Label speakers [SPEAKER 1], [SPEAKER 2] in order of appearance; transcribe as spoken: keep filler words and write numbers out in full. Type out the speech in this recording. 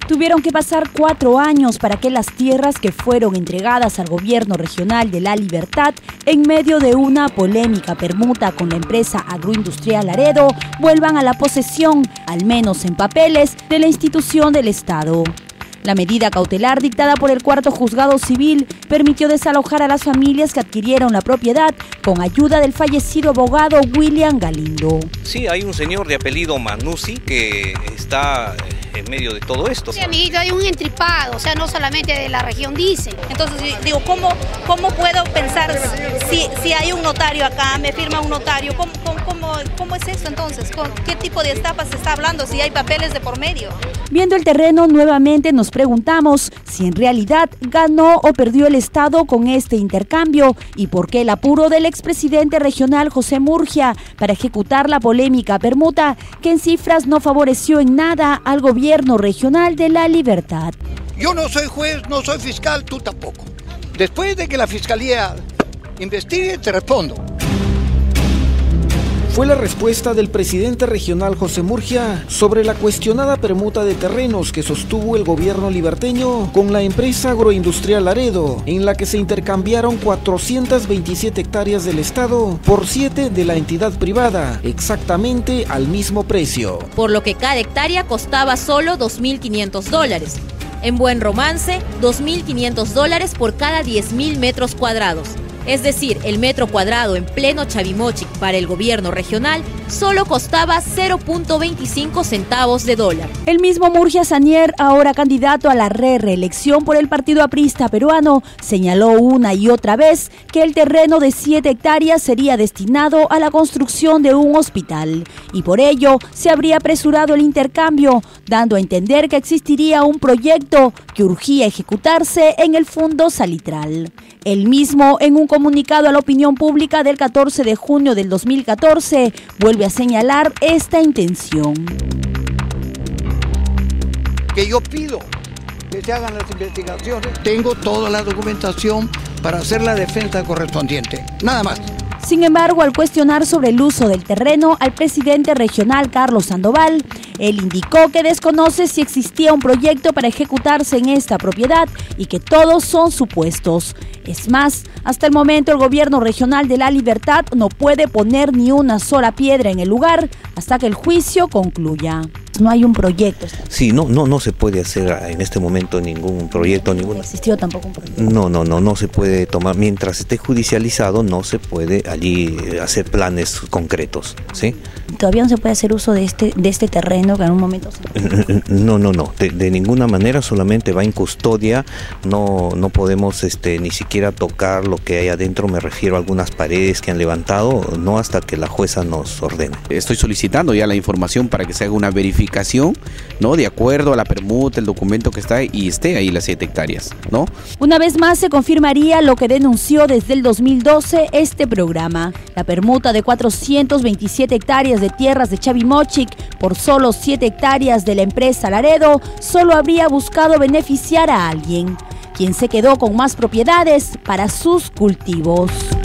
[SPEAKER 1] Tuvieron que pasar cuatro años para que las tierras que fueron entregadas al gobierno regional de La Libertad en medio de una polémica permuta con la empresa agroindustrial Laredo vuelvan a la posesión, al menos en papeles, de la institución del Estado. La medida cautelar dictada por el cuarto juzgado civil permitió desalojar a las familias que adquirieron la propiedad con ayuda del fallecido abogado William Galindo.
[SPEAKER 2] Sí, hay un señor de apellido Manuzzi que está en medio de todo esto.
[SPEAKER 3] Sí, amiguito, hay un entripado, o sea, no solamente de la región dice.
[SPEAKER 4] Entonces, digo, ¿cómo, cómo puedo pensar si, si hay un notario acá, me firma un notario? ¿Cómo, cómo, cómo, cómo es eso entonces? ¿Con qué tipo de estafa se está hablando si hay papeles de por medio?
[SPEAKER 1] Viendo el terreno, nuevamente nos preguntamos si en realidad ganó o perdió el Estado con este intercambio y por qué el apuro del expresidente regional José Murgia para ejecutar la polémica permuta que en cifras no favoreció en nada al gobierno regional de La Libertad.
[SPEAKER 5] Yo no soy juez, no soy fiscal, tú tampoco. Después de que la fiscalía investigue, te respondo.
[SPEAKER 6] Fue la respuesta del presidente regional José Murgia sobre la cuestionada permuta de terrenos que sostuvo el gobierno liberteño con la empresa agroindustrial Laredo, en la que se intercambiaron cuatrocientas veintisiete hectáreas del Estado por siete de la entidad privada, exactamente al mismo precio.
[SPEAKER 7] Por lo que cada hectárea costaba solo dos mil quinientos dólares. En Buen Romance, dos mil quinientos dólares por cada diez mil metros cuadrados. Es decir, el metro cuadrado en pleno Chavimochic para el gobierno regional solo costaba cero punto veinticinco centavos de dólar.
[SPEAKER 1] El mismo Murgia Sanier, ahora candidato a la re-reelección por el Partido Aprista Peruano, señaló una y otra vez que el terreno de siete hectáreas sería destinado a la construcción de un hospital y por ello se habría apresurado el intercambio, dando a entender que existiría un proyecto que urgía ejecutarse en el Fundo Salitral. El mismo, en un comunicado a la opinión pública del catorce de junio del dos mil catorce, vuelve a señalar esta intención.
[SPEAKER 5] Que yo pido que se hagan las investigaciones. Tengo toda la documentación para hacer la defensa correspondiente. Nada más.
[SPEAKER 1] Sin embargo, al cuestionar sobre el uso del terreno al presidente regional Carlos Sandoval, él indicó que desconoce si existía un proyecto para ejecutarse en esta propiedad y que todos son supuestos. Es más, hasta el momento el gobierno regional de La Libertad no puede poner ni una sola piedra en el lugar hasta que el juicio concluya. No hay un proyecto.
[SPEAKER 2] Sí, no, no, no se puede hacer en este momento ningún proyecto, ninguna.
[SPEAKER 1] ¿No existió tampoco un proyecto?
[SPEAKER 2] No, no, no, no se puede tomar, mientras esté judicializado, no se puede allí hacer planes concretos, ¿sí?
[SPEAKER 1] ¿Todavía no se puede hacer uso de este, de este terreno que en un momento se...
[SPEAKER 2] No, no, no, de, de ninguna manera, solamente va en custodia, no, no podemos este, ni siquiera tocar lo que hay adentro, me refiero a algunas paredes que han levantado, no hasta que la jueza nos ordene.
[SPEAKER 8] Estoy solicitando ya la información para que se haga una verificación, ¿no? De acuerdo a la permuta, el documento que está y esté ahí las siete hectáreas, ¿no?
[SPEAKER 1] Una vez más se confirmaría lo que denunció desde el dos mil doce este programa. La permuta de cuatrocientas veintisiete hectáreas de tierras de Chavimochic por solo siete hectáreas de la empresa Laredo solo habría buscado beneficiar a alguien, quien se quedó con más propiedades para sus cultivos.